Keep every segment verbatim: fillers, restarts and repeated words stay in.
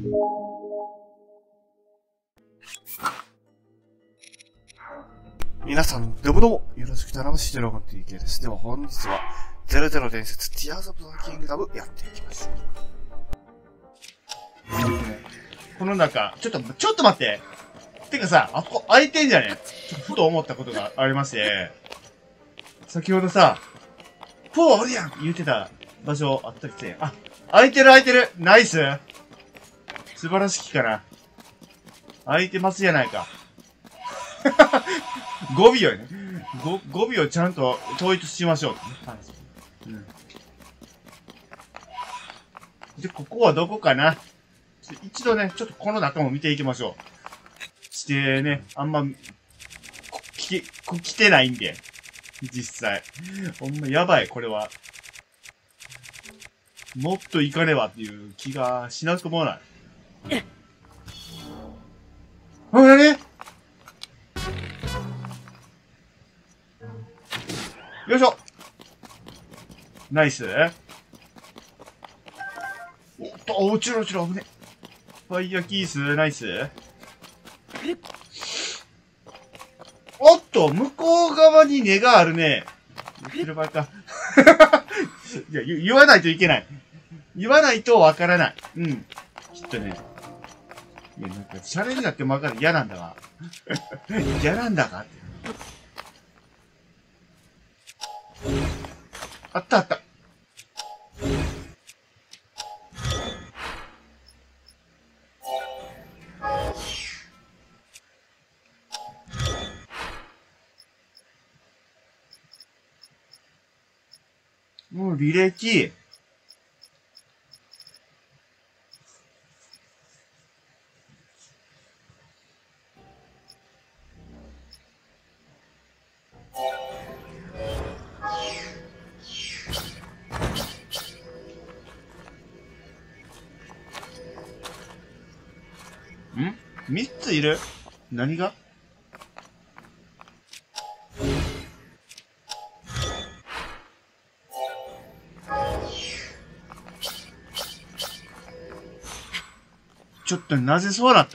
皆さん、どうもどうも、よろしく頼むし、ドラゴン ティーケー です。では本日は、ゼロゼロ伝説、ティアーズ・オブ・ザ・キングダムやっていきます。 この中、ちょっと、ちょっと待って。てかさ、あそこ開いてんじゃね？ちょっとふと思ったことがありまして、先ほどさ、フォーおるやんって言ってた場所あったりして、あ、開いてる開いてるナイス素晴らしきかな。開いてますやないか。語尾をね、語尾をちゃんと統一しましょうってね。うん。で、ここはどこかな？一度ね、ちょっとこの中も見ていきましょう。してね、あんま、き、来てないんで。実際。ほんまやばい、これは。もっと行かねばっていう気がしなくもない。あ、なに？よいしょ！ナイス。おっと、おちろちろ危ね。ファイヤーキース、ナイス。おっと、向こう側に根があるね。言ってる場合か。いや、言わないといけない。言わないとわからない。うん。きっとね。いや、なんか、シャレになってもわかる。嫌なんだわ。嫌なんだかって。あったあった。もう履歴。ん？三ついる？何が？ちょっとなぜそうなった？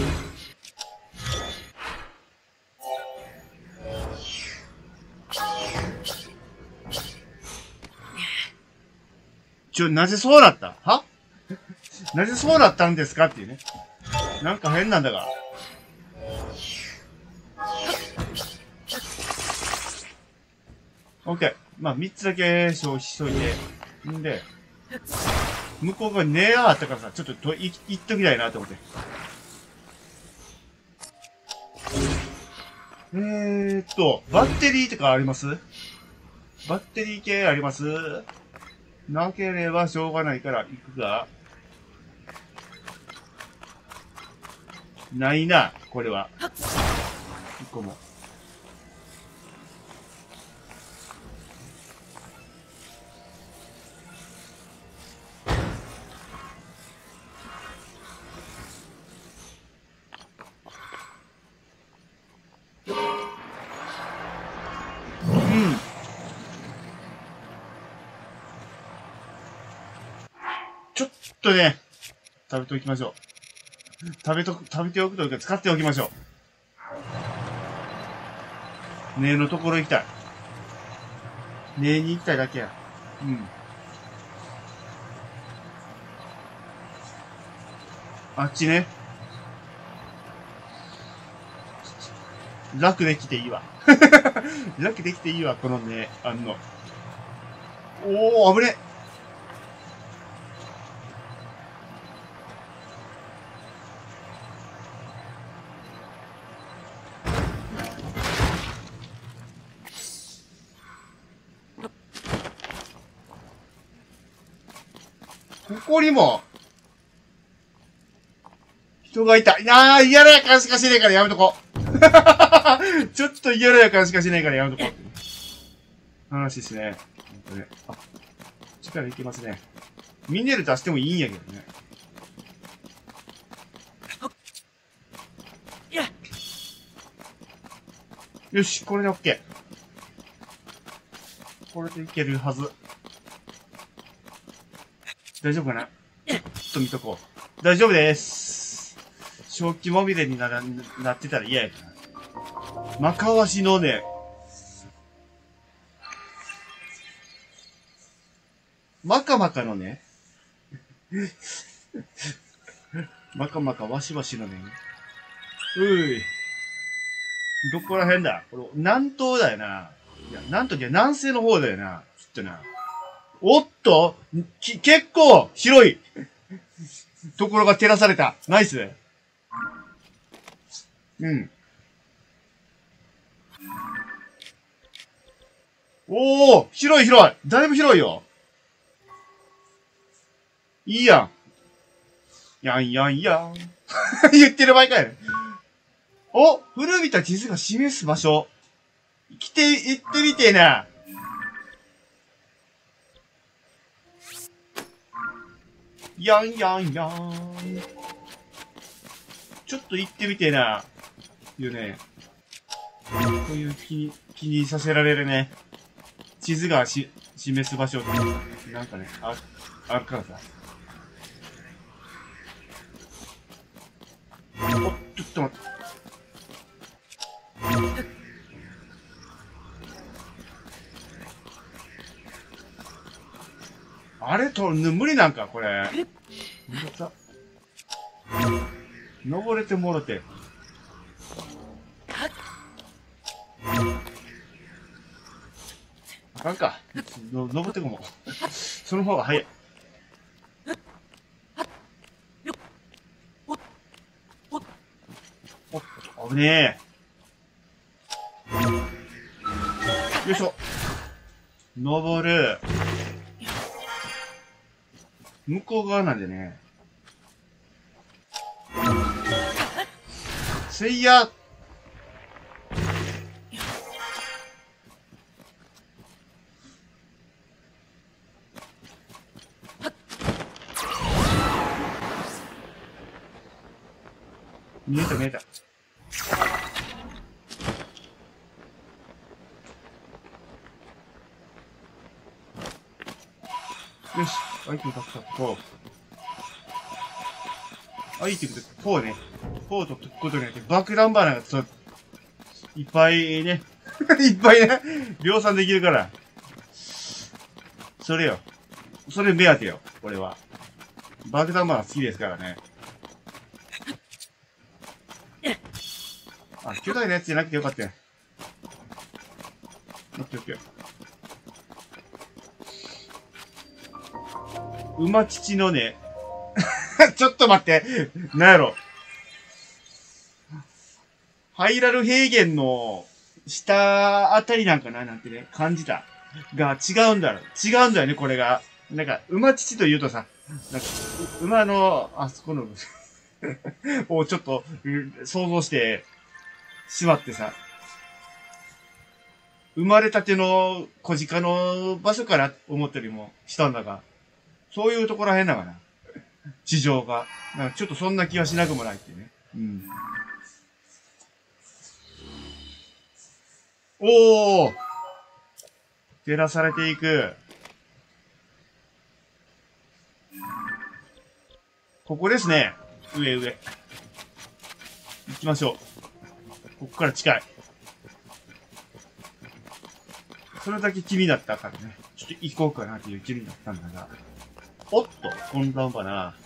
ちょ、なぜそうなった？は？なぜそうなったんですかっていうね。なんか変なんだが。オッケー。まあ、三つだけ消費しといて。んで、向こう側に根があったからさ、ちょっとと、い、いっときたいなと思って。えーっと、バッテリーとかあります？バッテリー系あります？なければしょうがないから行くが。ないな、これは。一個も。ちょっとね、食べておきましょう。食べとく、食べておくというか使っておきましょう。根のところ行きたい。根に行きたいだけや。うん。あっちね。楽できていいわ。楽できていいわ、この根、あんの。おー、危ね。ここにも、人がいた。いやー、嫌な予感しかしねえからやめとこう。ちょっと嫌な予感しかしねえからやめとこう。話ですね。ほんとね。あ、力いけますね。ミネル出してもいいんやけどね。よし、これで OK。これでいけるはず。大丈夫かな？ちょっと見とこう。 大丈夫です。正気まみれになら、なってたら嫌やから。まかわしのね、まかまかのね、まかまかわしわしのね、うい。どこら辺だこれ、南東だよな。いや、なんときは南西の方だよな。きっとな。おっとき、結構広いところが照らされた。ナイス。うん。おー広い広いだいぶ広いよ。いいやん。やんやんやん。言ってる場合かいね。お古びた地図が示す場所。来て、行ってみてえな。やんやんやん。ちょっと行ってみてえな。いうね。こういう気に、気にさせられるね。地図がし、示す場所って、なんかね、あ、あるからさ。おっ、ちょっと待って。あれと、無理なんか、これ。登れてもろて。あかんか。の登ってこも。その方が早い。おっと、危ねえ。よいしょ。登る。向こう側なんでね。せいや。見えた見えた。よし、アイテム獲得、こう。アイテムで、こうね。こうとくことによって爆弾花がつ、いっぱいね。いっぱいね。量産できるから。それよ。それ目当てよ。俺は。爆弾花好きですからね。あ、巨大なやつじゃなくてよかったよ。オッケーオッケー。馬父のね、ちょっと待って、なんやろ。ハイラル平原の下あたりなんかななんてね、感じた。が違うんだろ。違うんだよね、これが。なんか、馬父と言うとさ、なんか、馬の、あそこの、をちょっと、想像してしまってさ、生まれたての小鹿の場所から思ったよりもしたんだが、そういうところらへんだかな。地上が。なんかちょっとそんな気はしなくもないっていうね。うん。おー照らされていく。ここですね。上上。行きましょう。ここから近い。それだけ気になったからね。ちょっと行こうかなっていう気になったんだが。おっと、混乱ばな。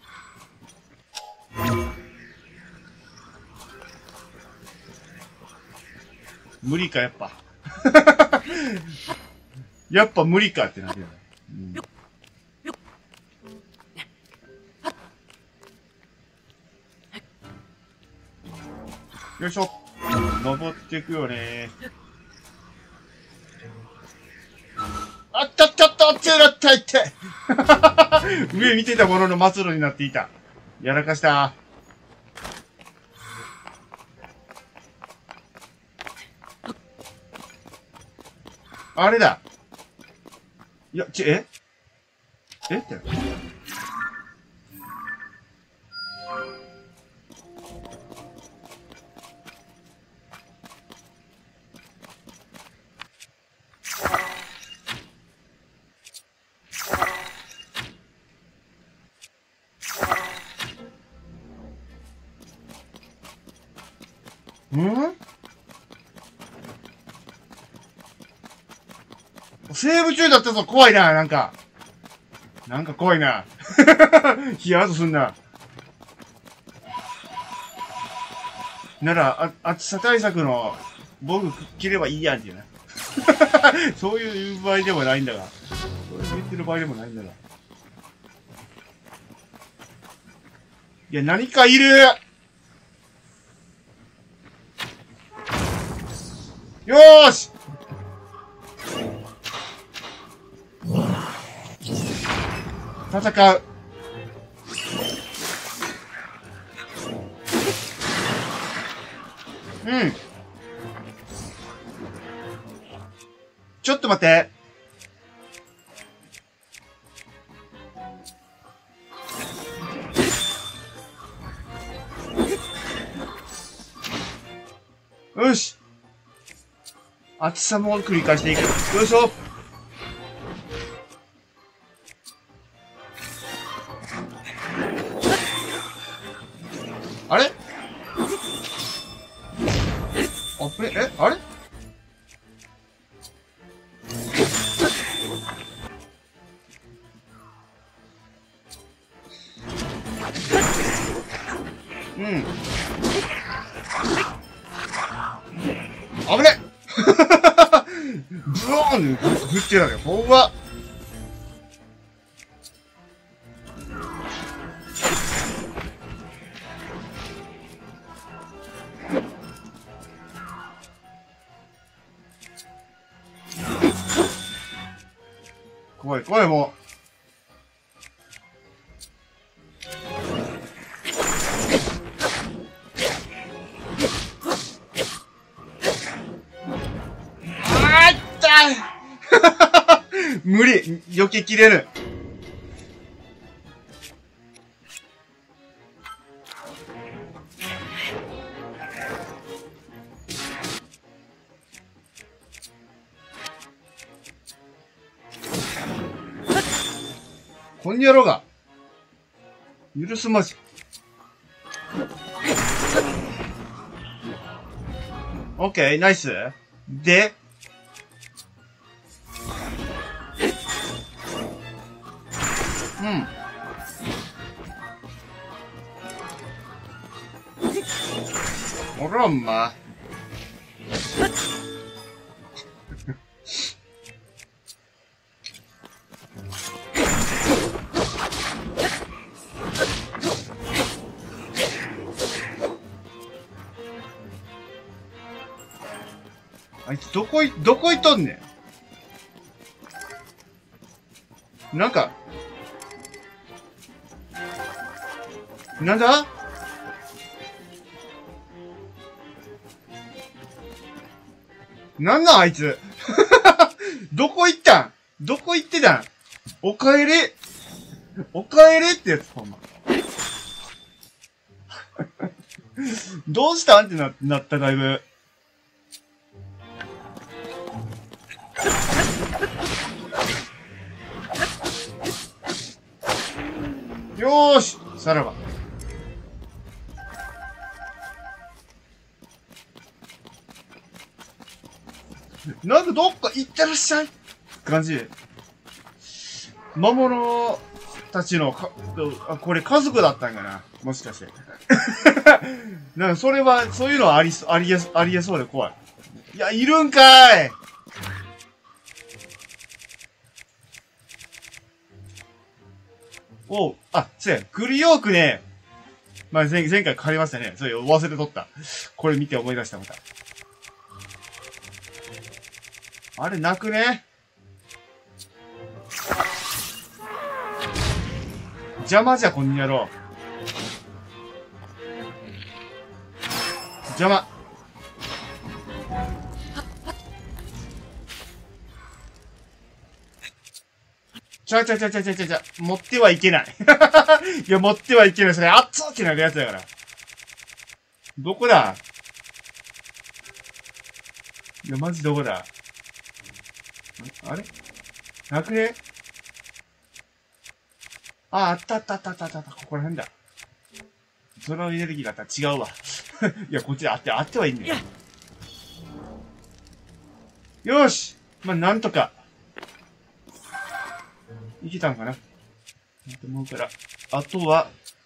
無理か、やっぱ。やっぱ無理かってなるよね。うん、よいしょ。登っていくよね。あったったったあっちゃらったいって。上見てたものの末路になっていた。やらかした。あれだ。いや、ち、ええって。 んセーブ中だったぞ、怖いな、なんか。なんか怖いな。ヒヤッとすんな。なら、あ、暑さ対策の防具着ればいいやんっていうな。そういう場合でもないんだが。そういう言ってる場合でもないんだが。いや、何かいるよーし戦う。うん。ちょっと待って。よし。暑さも繰り返していく。よいしょ。あれあぶね、えあれうん。危ねブワーン振ってやるよ。ほんま。怖い怖いもう。あーった無理避けきれる。こんにゃろが。許すまじ。オッケー、ナイス。で、うん。おらんま。あいつどこい、どこ行っとんねん。なんか、なんだなんなんあいつどこ行ったんどこ行ってたんおかえりおかえりってやつ、ほんま。どうしたんってな、なった、だいぶ。よーしさらば。なんかどっか行ってらっしゃい感じ。魔物たちのか、あ、これ家族だったんかなもしかして。なんかそれは、そういうのはありそ、ありえ、ありえそうで怖い。いや、いるんかいおう、あ、そうや、グリヨークね、まあ、前、前回借りましたね。そういう、忘れとった。これ見て思い出した、また。あれ、なくね邪魔じゃ、こんにゃろう。邪魔。ちゃちゃちゃちゃちゃちゃちゃ、持ってはいけない。いや、持ってはいけない。それ、熱ってなるやつだから。どこだいや、マジどこだあれなくねあ、あったあったあったあったあった。ここら辺だ。そのエネルギーだったら違うわ。 いや、こっちであって、あってはいいんだよ。よーし。まあ、なんとか。いけたんかなと思うから。あとは、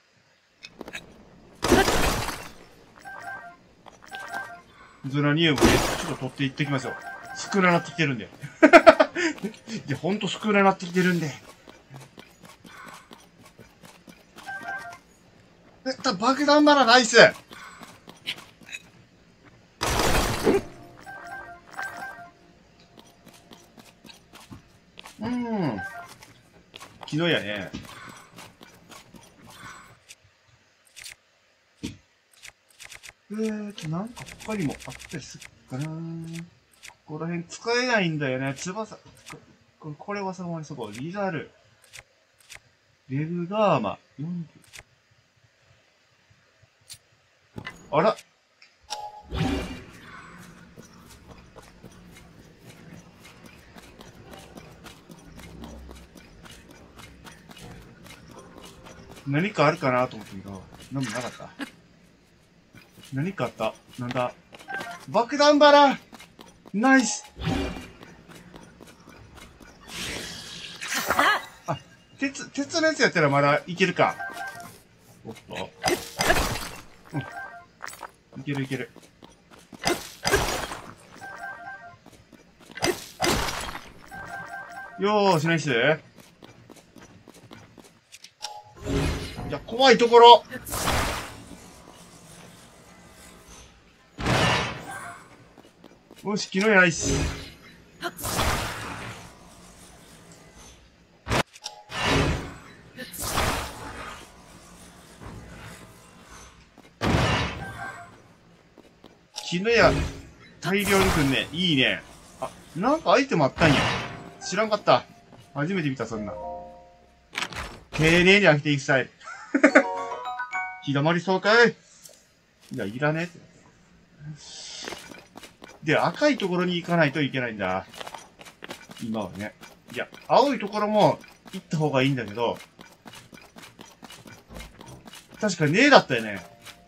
ゾラニウムね、ちょっと取っていってきますよ。少ななってきてるんで。いや、ほんと少ななってきてるんで。えっと、爆弾ならナイス。うん。昨日やね。えーと、なんか他にもあったりするかな。ここら辺使えないんだよね。翼、これ、これはさまにそこ、リザル。レグガーマ、よんじゅう。あら。何かあるかなと思ったけど、何もなかった。何かあった。なんだ。爆弾バラナイス。あ、鉄、鉄のやつやったらまだいけるか。おっと。うん。いけるいける。よーし、ナイス。いや、怖いところ。よし、昨日やないし。昨日や、大量にくんね。いいね。あ、なんかアイテムあったんや。知らんかった。初めて見た、そんな。丁寧に開けていくスタイル。ひだまりそうかい。いや、いらねえって。で、赤いところに行かないといけないんだ。今はね。いや、青いところも行った方がいいんだけど、確かねえだったよね。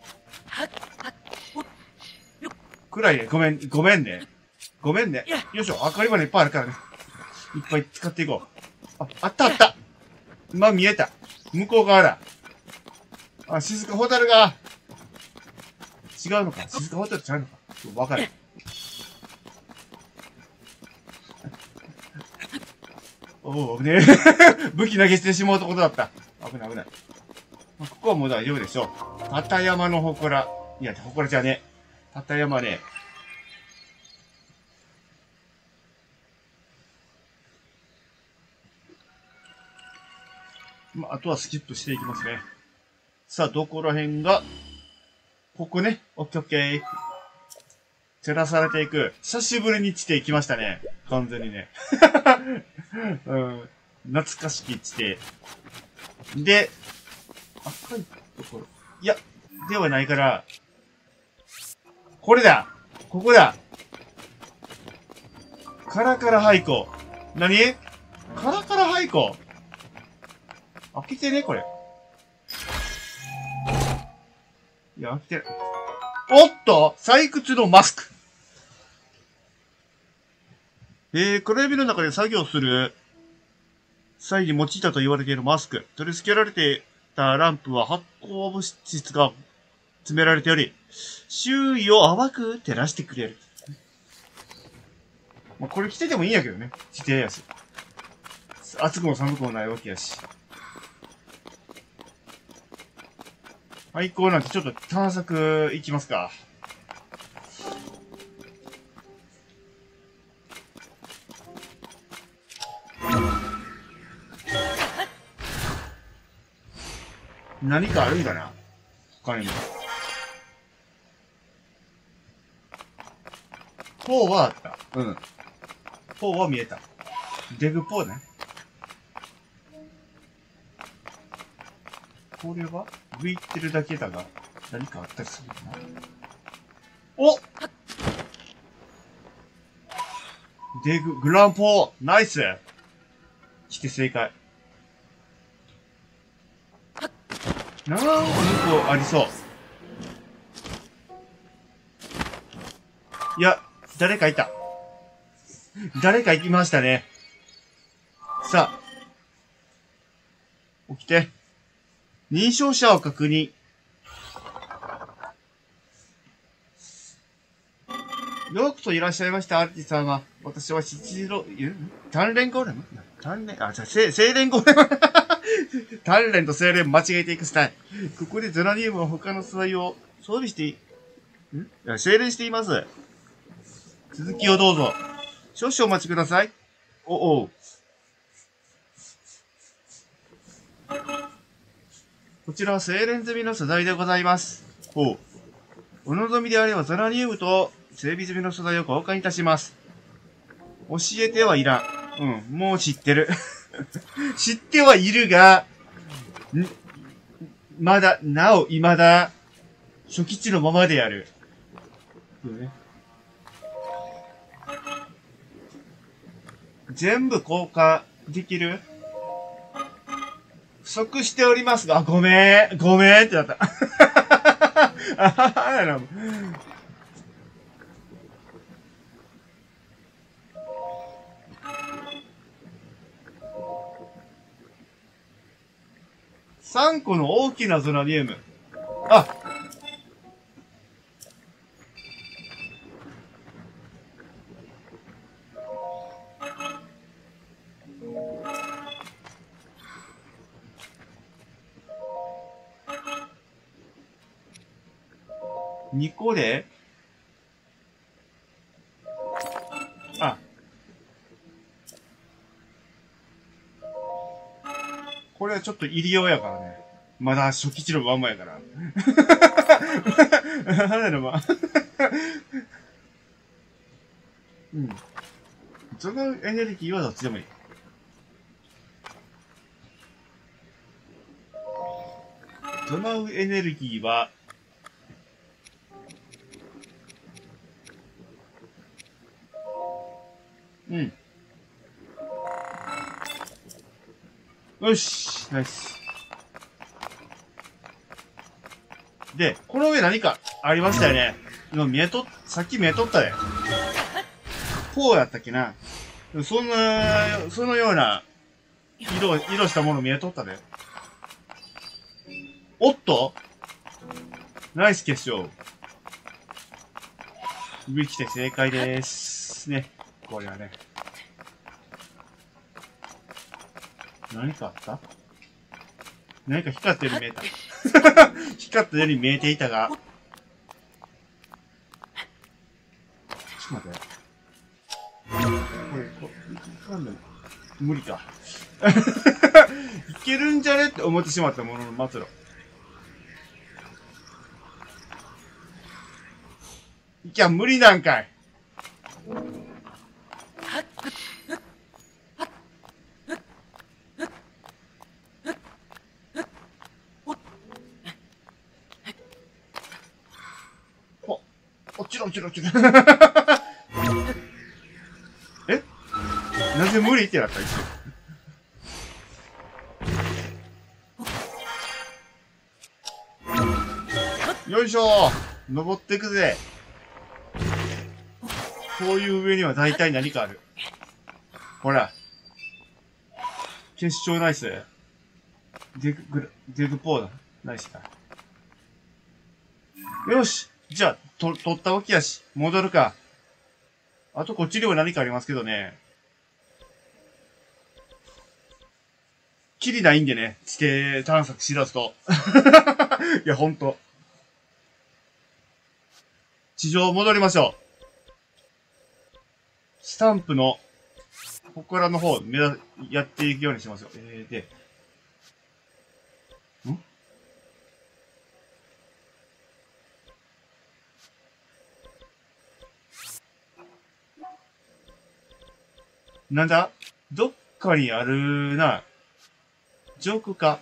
くらいね、ごめん、ごめんね。ごめんね。よいしょ、明かり花いっぱいあるからね。いっぱい使っていこう。あ、あったあった。今見えた。向こう側だ。あ、静かホタルが。違うのか静かホタルちゃうのかわかる。おお、危ねえ。武器投げしてしまうところだった。危ない危ない。ここはもう大丈夫でしょう。立山の祠。いや、祠じゃねえ。立山ね。まあ、あとはスキップしていきますね。さあ、どこら辺が、ここね。オッケーオッケー。照らされていく。久しぶりに地底来ましたね。完全にね。うん、懐かしき地底。で、赤いところ。いや、ではないから、これだここだカラカラ廃校。何カラカラ廃校開けてねこれ。いや、開けてる。おっと採掘のマスク。えー、暗闇の中で作業する際に用いたと言われているマスク。取り付けられていたランプは発光物質が詰められており、周囲を淡く照らしてくれる。まあ、これ着ててもいいんやけどね。着てやし。暑くも寒くもないわけやし。廃校なんてちょっと探索行きますか。何かあるんかな他にも。ポーはあった。うん。ポーは見えた。デグポーね。これは浮いてるだけだが、何かあったりするかな。おデグ、グランポーナイス来て正解。なんか向こうありそう。 いや、誰かいた。誰か行きましたね。さあ。起きて。認証者を確認。ようこそいらっしゃいました、アルティ様。私は七郎、鍛錬ゴーレム鍛錬、あ、じゃあ、精錬ゴーレム。鍛錬と精錬間違えていくスタイル。ここでゼラニウムは他の素材を装備してい、んいや精錬しています。続きをどうぞ。少々お待ちください。おおう。こちらは精錬済みの素材でございます。ほう。お望みであればゼラニウムと整備済みの素材を交換いたします。教えてはいらん。うん、もう知ってる。知ってはいるが、ん、まだ、なお、未だ、初期値のままでやる。そうね。全部交換できる？不足しておりますが、ごめん、ごめんってなった。あははやな。さんこの大きなゼラニウム。あ、にこであ、これはちょっと入りようやからね。まだ初期値のまんまやから。なんだま。うん。そのエネルギーはどっちでもいい。唱うエネルギーは、うん。よし、ナイス。で、この上何かありましたよね。今見えと、さっき見えとったで。こうやったっけな。そんな、そのような、色、色したもの見えとったで。おっとナイス決勝。上来て正解でーす。ね。これはね。何かあった？何か光ったように見えた。光ったように見えていたが。ちょっと待って。これ、これ、なんだろう。無理か。いけるんじゃねって思ってしまったものの末路。いや、無理なんかい。お、落ちろ落ちろ落ちろ。え？なぜ無理ってなった一瞬。よいしょー。登っていくぜ。こういう上には大体何かある。ほら。決勝ナイス。デグ、グラ、デグポーだ。ナイスだ。よし。じゃあ、と、取ったわけやし、戻るか。あとこっちにも何かありますけどね。きりないんでね。地底探索しだすと。いや、ほんと。地上戻りましょう。スタンプの、ここらの方、目立、やっていくようにしますよ。えー、で、んなんだ？どっかにあるな。上空か。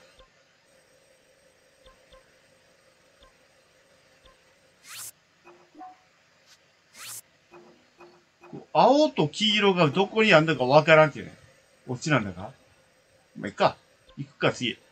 青と黄色がどこにあんだかわからんっていうね。こっちなんだかまあ、いっか。行くか、次。